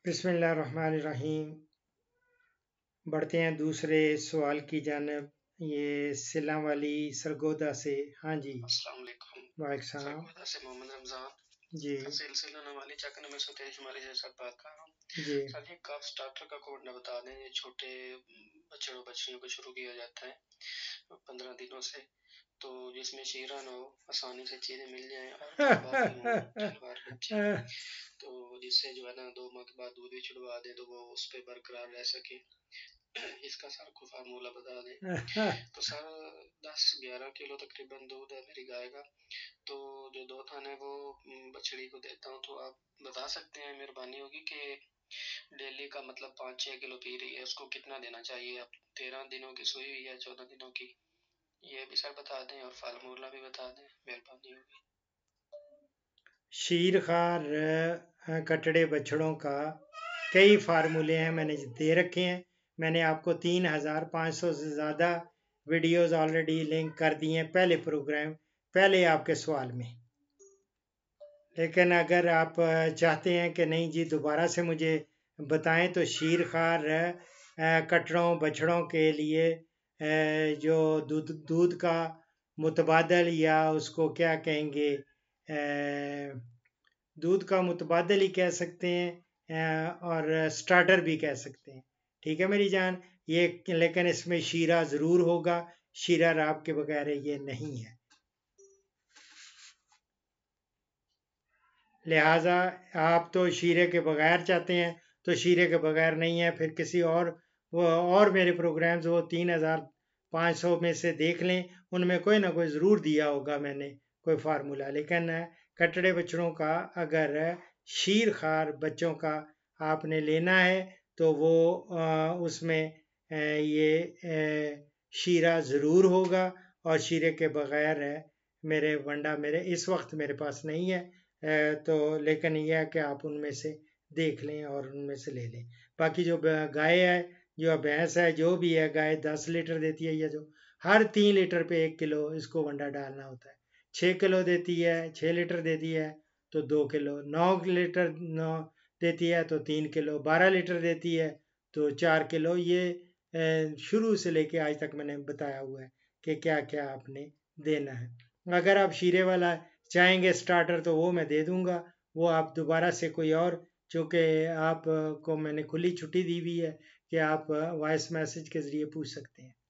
बिस्मिल्लाहिर्रहमानिर्रहीम। बढ़ते हैं दूसरे सवाल की जानब। ये सिला वाली सरगोदा से। हाँ जी, अस्सलाम वालेकुम। वालेकुम सलाम सरगोदा से मोहम्मद रमजान जी सिलसिला नवाली चकन में सुतेश शुमारी से साथ बात कर रहा हूँ। जी। सर ये कब स्टार्टर का कोड न बता दें। ये छोटे बच्चों बच्चियों को शुरू किया जाता है 15 दिनों से, तो जिसमें शीरा न हो, आसानी से चीज़ें मिल जाएं और तलबा भी हों, तलवार बच्चे, तो जिससे जो है ना 2 माह के बाद दूध भी छुड़वा दें तो वो उस पर बरकरार रह सके। इसका सर को फार्मूला बता दें। तो सर 10-11 किलो तकरीबन दूध है मेरी गाय का, तो जो 2 थान है वो बछड़ी को देता हूँ। तो आप बता सकते हैं, मेहरबानी होगी कि डेली का मतलब 5-6 किलो पी रही है, उसको कितना देना चाहिए। अब 13 दिनों की सुई हुई है, 14 दिनों की, ये भी सर बता दें और फार्मूला भी बता दें, मेहरबानी होगी। शीर खार कटड़े बछड़ों का कई फार्मूले हैं, मैंने दे रखे हैं। मैंने आपको 3500 से ज़्यादा वीडियोस ऑलरेडी लिंक कर दिए हैं पहले प्रोग्राम, पहले आपके सवाल में। लेकिन अगर आप चाहते हैं कि नहीं जी दोबारा से मुझे बताएं, तो शीर खार कटड़ों बछड़ों के लिए जो दूध का मुतबादल, या उसको क्या कहेंगे, दूध का मुतबादल ही कह सकते हैं और स्टार्टर भी कह सकते हैं। ठीक है मेरी जान, ये लेकिन इसमें शीरा ज़रूर होगा, शीरा राब के बगैर ये नहीं है। लिहाजा आप तो शीरे के बगैर चाहते हैं, तो शीरे के बगैर नहीं है। फिर किसी और मेरे प्रोग्राम्स वो 3500 में से देख लें, उनमें कोई ना कोई ज़रूर दिया होगा मैंने कोई फार्मूला। लेकिन कटड़े बच्चों का अगर शीर खार बच्चों का आपने लेना है तो वो उसमें ये शीरा ज़रूर होगा, और शीरे के बगैर मेरे वंडा मेरे इस वक्त मेरे पास नहीं है। तो लेकिन यह है कि आप उनमें से देख लें और उनमें से ले लें। बाकी जो गाय है, जो भैंस है, जो भी है, गाय 10 लीटर देती है, या जो हर 3 लीटर पे 1 किलो इसको वंडा डालना होता है। 6 किलो देती है, 6 लीटर देती है तो 2 किलो, 9 लीटर 9 देती है तो 3 किलो, 12 लीटर देती है तो 4 किलो। ये शुरू से लेके आज तक मैंने बताया हुआ है कि क्या क्या आपने देना है। अगर आप शीरे वाला चाहेंगे स्टार्टर तो वो मैं दे दूंगा, वो आप दोबारा से कोई और, चूँकि आप को मैंने खुली छुट्टी दी हुई है कि आप वॉइस मैसेज के ज़रिए पूछ सकते हैं।